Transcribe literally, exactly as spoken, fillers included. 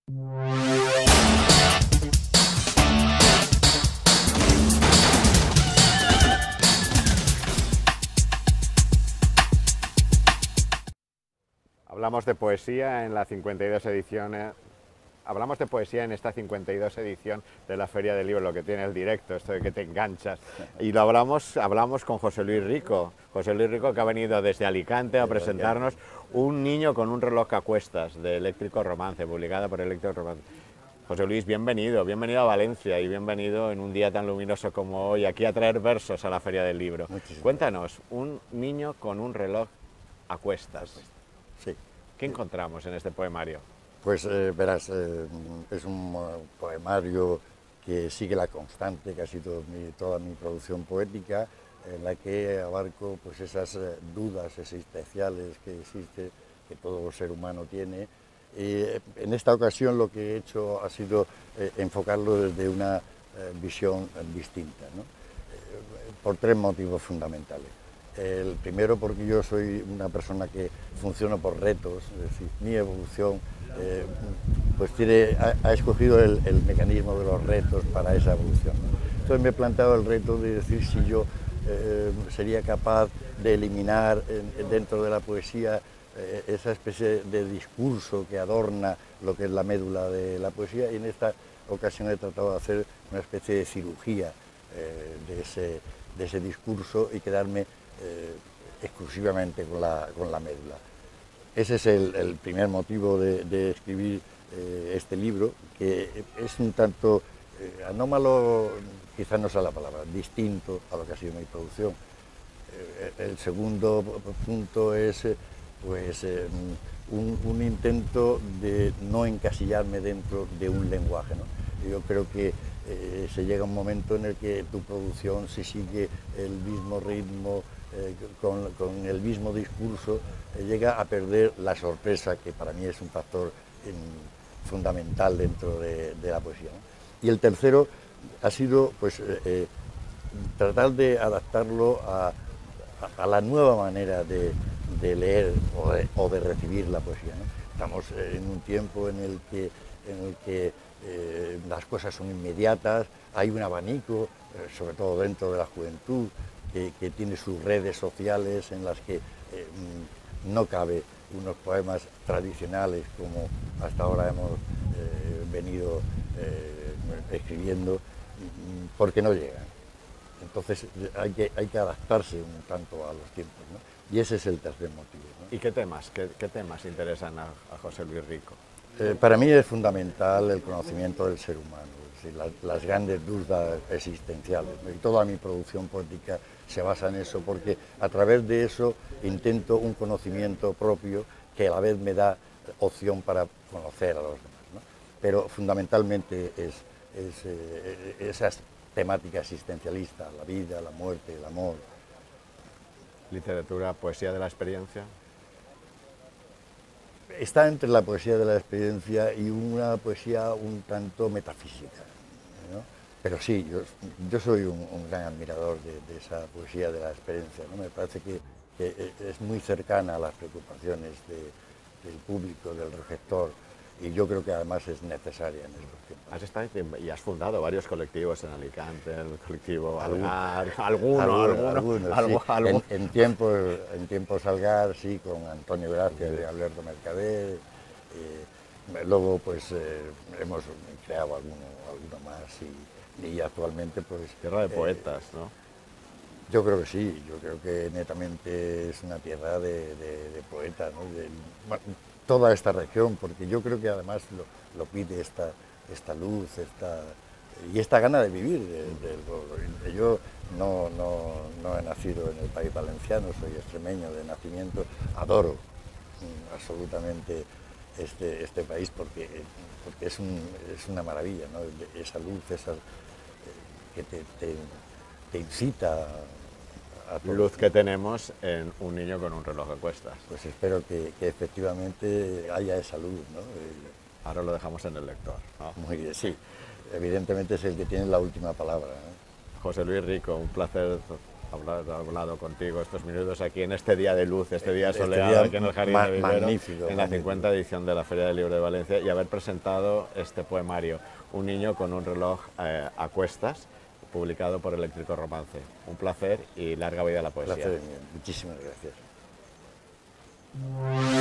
Hablamos de poesía en la cincuenta y dos edición, eh, hablamos de poesía en esta cincuenta y dos edición de la Feria del Libro, lo que tiene el directo, esto de que te enganchas. Y lo hablamos, hablamos con José Luis Rico, José Luis Rico que ha venido desde Alicante a presentarnos Un niño con un reloj a cuestas, de Eléctrico Romance, publicada por Eléctrico Romance. José Luis, bienvenido, bienvenido a Valencia y bienvenido en un día tan luminoso como hoy, aquí a traer versos a la Feria del Libro. Muchísimas Cuéntanos, Un niño con un reloj a cuestas. Sí. ¿Qué encontramos en este poemario? Pues eh, verás, eh, es un uh, poemario que sigue la constante, casi todo mi, toda mi producción poética, en la que abarco pues, esas eh, dudas existenciales que existe, que todo ser humano tiene. Y en esta ocasión lo que he hecho ha sido eh, enfocarlo desde una eh, visión distinta, ¿no? eh, por tres motivos fundamentales. El primero, porque yo soy una persona que funciona por retos, es decir, mi evolución eh, pues tiene, ha, ha escogido el, el mecanismo de los retos para esa evolución, ¿no? Entonces me he planteado el reto de decir si yo eh, sería capaz de eliminar en, dentro de la poesía eh, esa especie de discurso que adorna lo que es la médula de la poesía, y en esta ocasión he tratado de hacer una especie de cirugía eh, de, ese, de ese discurso y quedarme Eh, exclusivamente con la, con la médula. Ese es el, el primer motivo de, de escribir eh, este libro, que es un tanto eh, anómalo, quizás no sea la palabra, distinto a lo que ha sido mi producción. Eh, el segundo punto es eh, pues, eh, un, un intento de no encasillarme dentro de un lenguaje, ¿no? Yo creo que eh, se llega un momento en el que tu producción, si sigue el mismo ritmo, Eh, con, con el mismo discurso, eh, llega a perder la sorpresa, que para mí es un factor en, fundamental dentro de, de la poesía, ¿no? Y el tercero ha sido pues, eh, eh, tratar de adaptarlo a, a, a la nueva manera de, de leer o de, o de recibir la poesía, ¿no? Estamos en un tiempo en el que, en el que eh, las cosas son inmediatas, hay un abanico, eh, sobre todo dentro de la juventud, Que, que tiene sus redes sociales en las que eh, no cabe unos poemas tradicionales como hasta ahora hemos eh, venido eh, escribiendo, porque no llegan. Entonces hay que, hay que adaptarse un tanto a los tiempos, ¿no? Y ese es el tercer motivo, ¿no? ¿Y qué temas, qué, qué temas interesan a, a José Luis Rico? Eh, para mí es fundamental el conocimiento del ser humano, es decir, las, las grandes dudas existenciales, ¿no? Y toda mi producción poética se basa en eso, porque a través de eso intento un conocimiento propio que a la vez me da opción para conocer a los demás, ¿no? Pero fundamentalmente es, es eh, esas temáticas existencialistas, la vida, la muerte, el amor. ¿Literatura, poesía de la experiencia? Está entre la poesía de la experiencia y una poesía un tanto metafísica, ¿no? Pero sí, yo, yo soy un, un gran admirador de, de esa poesía de la experiencia, ¿no? Me parece que, que es muy cercana a las preocupaciones de, del público, del receptor, y yo creo que además es necesaria en estos tiempos. Has estado y has fundado varios colectivos en Alicante, el colectivo Alguno, Algar, alguno, alguno, alguno, alguno, algo, sí. algo. En, en, tiempos, en tiempos Algar, sí, con Antonio Gracia de Alberto Mercader, eh, luego pues eh, hemos creado alguno, alguno más, y, y actualmente pues... Tierra de poetas, eh, ¿no? Yo creo que sí, yo creo que netamente es una tierra de, de, de poetas, ¿no? De, bueno, toda esta región, porque yo creo que además lo, lo pide esta, esta luz, esta, y esta gana de vivir del de, de, yo no, no, no he nacido en el país valenciano, soy extremeño de nacimiento, adoro mm, absolutamente este, este país porque, porque es, un, es una maravilla, ¿no? Esa luz, esa, que te, te, te incita a, a todo. Luz que tenemos en Un niño con un reloj a cuestas. Pues espero que, que efectivamente haya esa luz, ¿no? Ahora lo dejamos en el lector, ¿no? Muy bien, sí. Evidentemente es el que tiene la última palabra, ¿no? José Luis Rico, un placer haber hablado contigo estos minutos aquí en este día de luz, este día Este soleado día aquí en el Jardín ma- de Vivero, magnífico, en la magnífico. cincuenta edición de la Feria del Libro de Valencia, y haber presentado este poemario, Un niño con un reloj eh, a cuestas, publicado por Eléctrico Romance. Un placer y larga vida a la poesía. Placer mío. Muchísimas gracias.